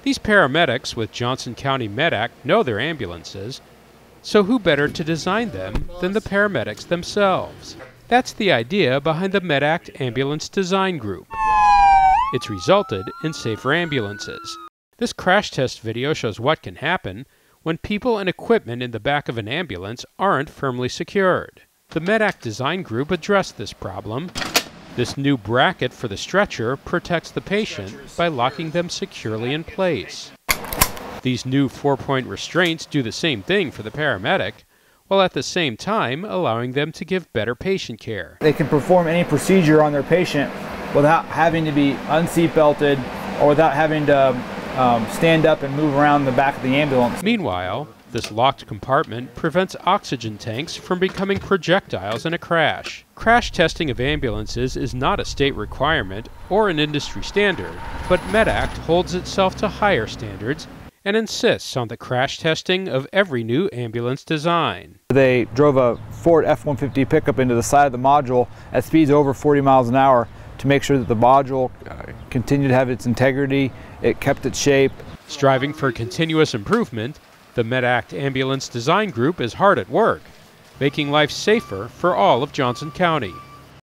These paramedics with Johnson County MedAct know their ambulances, so who better to design them than the paramedics themselves? That's the idea behind the MedAct Ambulance Design Group. It's resulted in safer ambulances. This crash test video shows what can happen when people and equipment in the back of an ambulance aren't firmly secured. The MedAct Design Group addressed this problem. This new bracket for the stretcher protects the patient by locking them securely in place. These new 4-point restraints do the same thing for the paramedic, while at the same time allowing them to give better patient care. They can perform any procedure on their patient without having to be unseat belted or without having to stand up and move around the back of the ambulance. Meanwhile, this locked compartment prevents oxygen tanks from becoming projectiles in a crash. Crash testing of ambulances is not a state requirement or an industry standard, but MedAct holds itself to higher standards and insists on the crash testing of every new ambulance design. They drove a Ford F-150 pickup into the side of the module at speeds over 40 miles an hour to make sure that the module continued to have its integrity, it kept its shape. Striving for continuous improvement, the MedAct Ambulance Design Group is hard at work, making life safer for all of Johnson County.